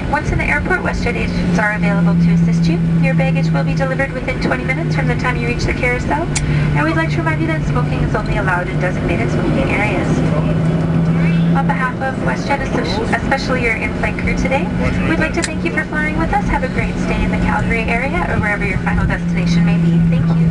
Once in the airport, WestJet agents are available to assist you. Your baggage will be delivered within 20 minutes from the time you reach the carousel, and we'd like to remind you that smoking is only allowed in designated smoking areas. On behalf of WestJet, especially your in-flight crew today, we'd like to thank you for flying with us. Have a great stay in the Calgary area or wherever your final destination may be. Thank you.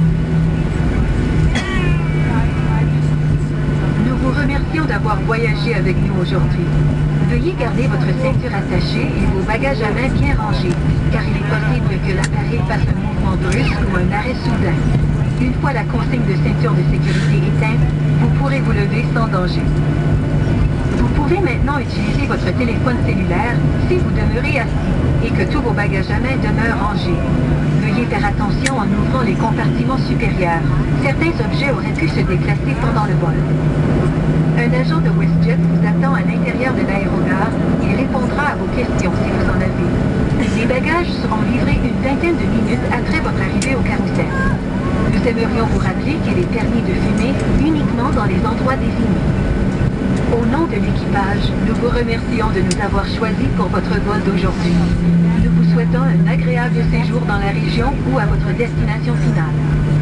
Nous vous remercions d'avoir voyagé avec nous aujourd'hui. Veuillez garder votre ceinture attachée et vos bagages à main bien rangés, car il est possible que l'appareil fasse un mouvement brusque ou un arrêt soudain. Une fois la consigne de ceinture de sécurité éteinte, vous pourrez vous lever sans danger. Vous pouvez maintenant utiliser votre téléphone cellulaire si vous demeurez assis et que tous vos bagages à main demeurent rangés. Veuillez faire attention en ouvrant les compartiments supérieurs. Certains objets auraient pu se déplacer pendant le vol. Un agent de WestJet vous attend à l'intérieur de l'aérogare et répondra à vos questions si vous en avez. Les bagages seront livrés une vingtaine de minutes après votre arrivée au carrousel. Nous aimerions vous rappeler qu'il est permis de fumer uniquement dans les endroits désignés. Au nom de l'équipage, nous vous remercions de nous avoir choisis pour votre vol d'aujourd'hui. Nous vous souhaitons un agréable séjour dans la région ou à votre destination finale.